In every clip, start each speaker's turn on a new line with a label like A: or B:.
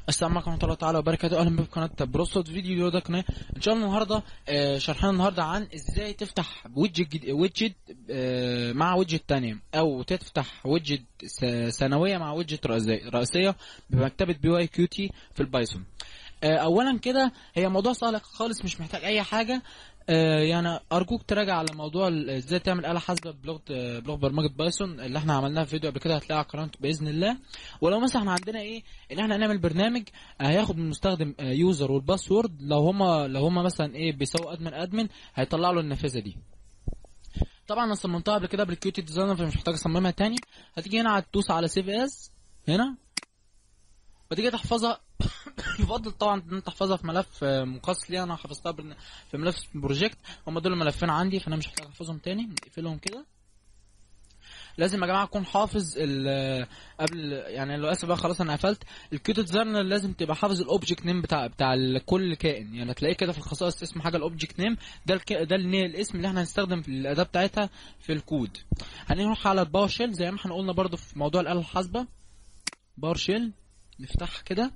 A: السلام عليكم ورحمة الله تعالى وبركاته. اهلا بكم في قناة بروستود. فيديو ده قناة ان شاء الله النهارده شرحنا النهارده عن ازاي تفتح ويدجت مع ويدجت تانية، او تفتح ويدجت ثانوية مع ويدجت رئيسية بمكتبة بي واي كيو تي في البايثون. اولا كده هي موضوع سهل خالص، مش محتاج اي حاجة. يعني ارجوك تراجع على موضوع ازاي تعمل آلة حاسبة بلغة برمجة بايثون اللي احنا عملناها في فيديو قبل كده، هتلاقيها على القناة باذن الله. ولو مثلا احنا عندنا ايه ان احنا نعمل برنامج هياخد من المستخدم يوزر والباسورد، لو هما مثلا ايه بيساوي ادمن هيطلع له النافذة دي. طبعا انا صممتها قبل كده بالكيوتي ديزاينر فمش محتاج اصممها تاني. هتيجي هنا تدوس على سيف از هنا وتيجي تحفظها. يفضل طبعا ان انت تحفظها في ملف مخصص ليها. انا حفظتها في ملف بروجكت. هم دول الملفين عندي فانا مش محتاج احفظهم تاني. نقفلهم كده. لازم يا جماعه اكون حافظ قبل، يعني لو اسف بقى خلاص انا قفلت الكيوت ديزاينر. لازم تبقى حافظ الاوبجكت نيم بتاع كل كائن، يعني تلاقيه كده في الخصائص اسم حاجه الاوبجكت نيم ده الاسم اللي احنا هنستخدم في الاداه بتاعتها في الكود. هنروح على الباور شيل زي ما احنا قلنا برضو في موضوع الاله الحاسبه. باور شيل نفتحها كده،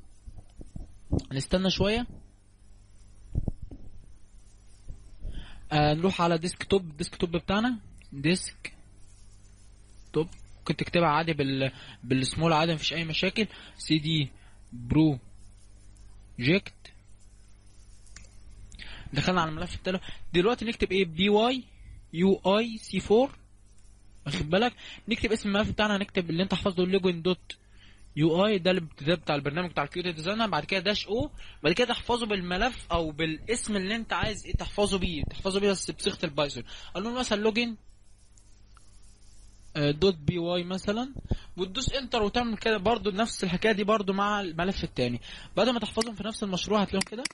A: نستنى شويه. نروح على الديسك توب بتاعنا. ديسك توب ممكن تكتبها عادي بالسمول عادي، مفيش اي مشاكل. سي دي بروجكت. دخلنا على الملف بتاعه. دلوقتي نكتب ايه؟ بي واي يو اي سي 4. واخد بالك؟ نكتب اسم الملف بتاعنا، نكتب اللي انت حافظه لوجن دوت يو اي، ده الابتداء بتاع البرنامج بتاع الكيوتي ديزاينر. بعد كده داش او، بعد كده تحفظه بالملف او بالاسم اللي انت عايز ايه تحفظه بيه بس بصيغه البايثون. قال له مثلا لوجن دوت بي واي مثلا، وتدوس انتر وتعمل كده برضو نفس الحكايه دي برضو مع الملف الثاني. بعد ما تحفظهم في نفس المشروع هتلاقيهم كده.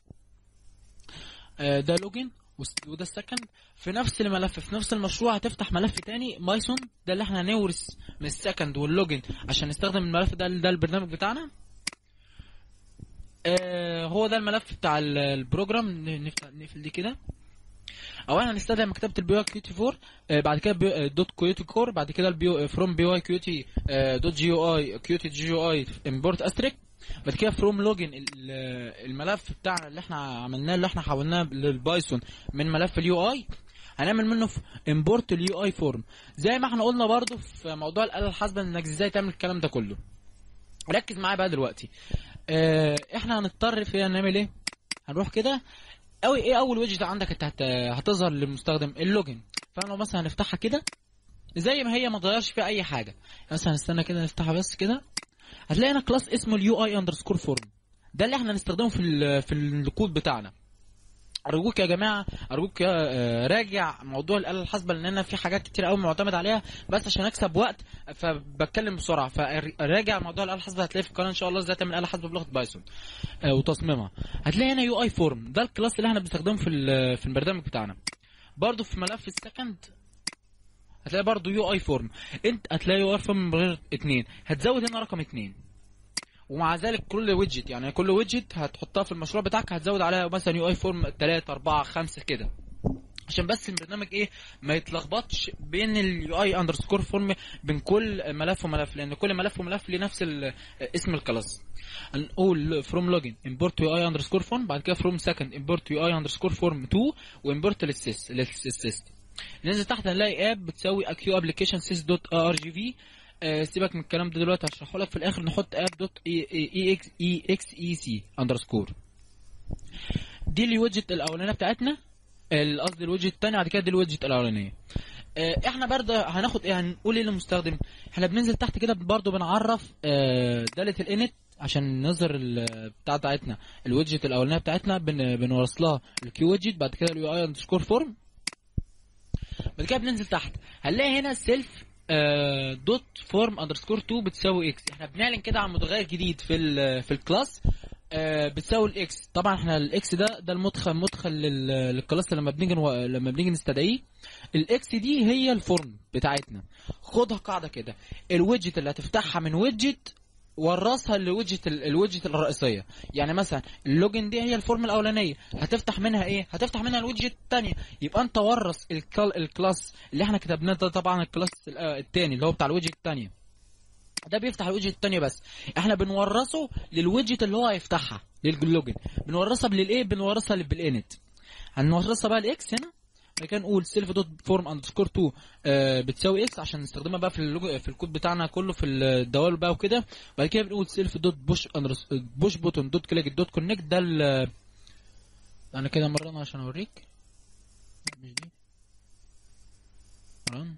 A: ده لوجن وده السكند في نفس الملف في نفس المشروع. هتفتح ملف تاني بايثون، ده اللي احنا هنورث من السكند واللوجن عشان نستخدم الملف ده البرنامج بتاعنا. هو ده الملف بتاع البروجرام. نقفل دي كده. اولا هنستخدم مكتبه البي واي كيوتي 4. بعد كده دوت كيوتي كور. بعد كده فروم بي واي كيوتي دوت جي او اي كيوتي جي او اي امبورت استريك. بعد كده فروم لوجن الملف بتاعنا اللي احنا عملناه اللي احنا حولناه للبايثون من ملف اليو اي، هنعمل منه امبورت اليو اي فورم زي ما احنا قلنا برضو في موضوع الاله الحاسبه انك ازاي تعمل الكلام ده كله. ركز معايا بقى دلوقتي. احنا هنضطر فيها نعمل ايه. هنروح كده ايه اول ويدجت عندك انت هتظهر للمستخدم اللوجن. فلو مثلا هنفتحها كده زي ما هي ما تغيرش فيها اي حاجه. مثلا نستنى كده نفتحها بس كده. هتلاقي هنا كلاس اسمه اليو اي اندرسكور فورم، ده اللي احنا هنستخدمه في الكود بتاعنا. ارجوك يا جماعه ارجوك راجع موضوع الاله الحاسبه لان انا في حاجات كتير قوي معتمد عليها، بس عشان اكسب وقت فبتكلم بسرعه. فراجع موضوع الاله الحاسبه. هتلاقي في القناه ان شاء الله ازاي تعمل اله حاسبه بلغه بايثون وتصميمها. هتلاقي هنا يو اي فورم، ده الكلاس اللي احنا بنستخدمه في البرنامج بتاعنا. برضو في ملف السكند هتلاقي برضو يو اي فورم. انت هتلاقي يو اي فورم بغير 2. هتزود هنا رقم 2. ومع ذلك كل ويدجت، يعني كل ويدجت هتحطها في المشروع بتاعك هتزود عليها مثلا يو اي فورم 3 4 5 كده، عشان بس البرنامج ايه ما يتلخبطش بين اليو اي اندرسكور فورم بين كل ملف وملف، لان كل ملف وملف ليه نفس اسم الكلاس. هنقول فروم لوجن امبورت يو اي اندرسكور فورم. بعد كده فروم سكند امبورت يو اي اندرسكور فورم 2 وامبورت للسيستم. ننزل تحت هنلاقي اب بتساوي اكيو ابلكيشن سيس دوت ار جي في. سيبك من الكلام ده دلوقتي هشرحه لك في الاخر. نحط اب دوت اي اكس اي سي اندرسكور. دي الويدجت الاولانيه بتاعتنا، قصدي الويدجت الثانيه. بعد كده دي الويدجت الاولانيه. احنا برضه هناخد ايه، هنقول ايه للمستخدم. احنا بننزل تحت كده برضه بنعرف داله الانت عشان نظهر بتاعتنا الويدجت الاولانيه بتاعتنا. بنورث لها الكيو ويدجت. بعد كده اليو اي اندرسكور فورم. بعد كده بننزل تحت هنلاقي هنا سيلف دوت فورم اندرسكور 2 بتساوي اكس. احنا بنعلن كده عن متغير جديد في الكلاس بتساوي الاكس. طبعا احنا الاكس ده المدخل للكلاس لما بنيجي نستدعيه. الاكس دي هي الفورم بتاعتنا. خدها قاعده كده، الويدجت اللي هتفتحها من ويدجت ورثها الويدجت الرئيسيه. يعني مثلا اللوجن دي هي الفورم الاولانيه، هتفتح منها ايه؟ هتفتح منها الويدجت الثانيه. يبقى انت ورث الكلاس اللي احنا كتبناه ده، طبعا الكلاس الثاني اللي هو بتاع الويدجت الثانيه. ده بيفتح الويدجت التانية بس. احنا بنورثه للويدجت اللي هو هيفتحها لللوجن، بنورثها بالايه، بنورثها بالانت. هنورثها بقى الاكس هنا، بعد كده نقول سيلف دوت فورم اندرسكور 2 بتساوي اكس عشان نستخدمها بقى في الكود بتاعنا كله في الدوال بقى وكده. بعد كده بنقول سيلف دوت بوش بوتون دوت كليك دوت كونكت. ده انا كده مرة عشان اوريك، مش دي مرة.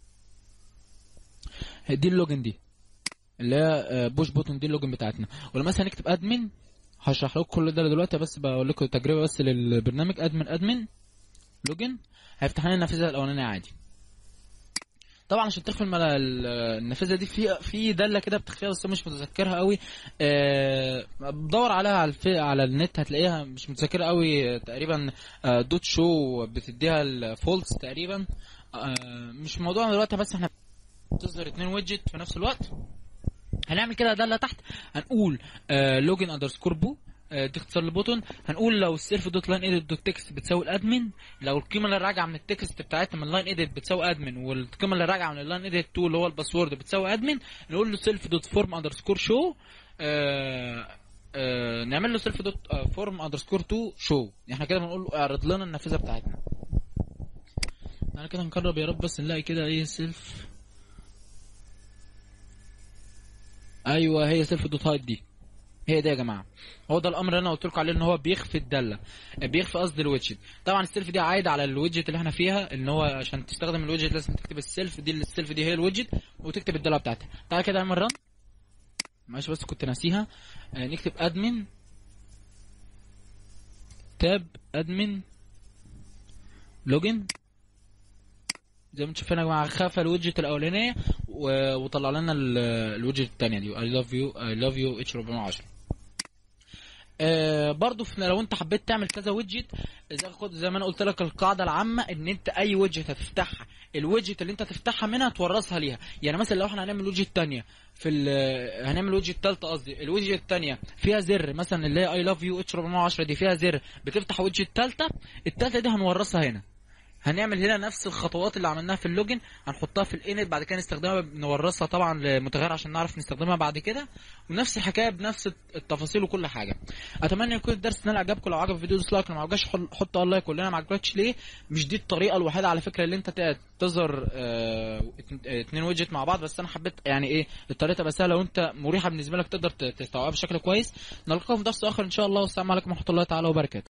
A: دي اللوجن دي اللي هي بوش بوتون، دي اللوجن بتاعتنا. ولما مثلا نكتب ادمن، هشرح لكم كل ده دلوقتي، بس بقول لكم تجربه بس للبرنامج. ادمن لوجن هيفتح لنا النافذه الاولانيه عادي. طبعا عشان تخفي النافذه دي في داله كده بتخفيها، بس مش متذكرها قوي. بدور عليها على النت هتلاقيها، مش متذكرها قوي تقريبا. دوت شو بتديها الفولس تقريبا. مش موضوعنا دلوقتي، بس احنا بتظهر 2 ويدجت في نفس الوقت. هنعمل كده داله تحت، هنقول لوجن اندرسكور بو، دي اختصار البوتون. هنقول لو السيلف دوت لاين اديت دوت تكست بتساوي الادمن، لو القيمه اللي راجعه من التكست بتاعتنا من لاين اديت بتساوي ادمن، والقيمه اللي راجعه من اللاين اديت 2 اللي هو الباسورد بتساوي ادمن، نقول له سيلف دوت فورم اندرسكور شو، نعمل له سيلف دوت فورم اندرسكور 2 شو. احنا كده بنقول له اعرض لنا النافذه بتاعتنا. انا كده نقرب يا رب بس نلاقي كده ايه سيلف. ايوه هي سيلف دوت هايد دي، هي دي يا جماعه. هو ده الامر اللي انا قلت لكم عليه، ان هو بيخفي الداله، بيخفي قصدي الويدجت. طبعا السيلف دي عايده على الويدجت اللي احنا فيها، ان هو عشان تستخدم الويدجت لازم تكتب السيلف دي. السيلف دي هي الويدجت، وتكتب الداله بتاعتها. تعالى كده نعمل رن، معلش بس كنت ناسيها. نكتب ادمن تاب ادمن لوجن، زي ما انتم شايفين يا جماعه خفى الويدجت الاولانيه وطلع لنا الويدجت الثانيه دي I love you H410. برضو لو انت حبيت تعمل كذا ويدجت، زي ما انا قلت لك القاعده العامه ان انت اي ويدجت هتفتحها، الويدجت اللي انت هتفتحها منها تورثها ليها. يعني مثلا لو احنا هنعمل ويدجت ثانيه هنعمل ويدجت ثالثه قصدي، الويدجت الثانيه فيها زر مثلا اللي هي I love you H410 دي فيها زر بتفتح ويدجت ثالثه، الثالثه دي هنورثها هنا. هنعمل هنا نفس الخطوات اللي عملناها في اللوجن، هنحطها في الانت، بعد كده نستخدمها نورثها طبعا لمتغير عشان نعرف نستخدمها بعد كده، ونفس الحكايه بنفس التفاصيل وكل حاجه. اتمنى يكون الدرس نال اعجابكم. لو عجب الفيديو دوس لايك، لو ما عجبش حط لايك. قول لنا ما عجبكش ليه. مش دي الطريقه الوحيده على فكره اللي انت تظهر 2 ويدجت مع بعض، بس انا حبيت يعني ايه الطريقه بس سهله وانت مريحه بالنسبه لك تقدر تستوعبها بشكل كويس. نلقاكم في درس اخر ان شاء الله، والسلام عليكم ورحمه الله تعالى وبركاته.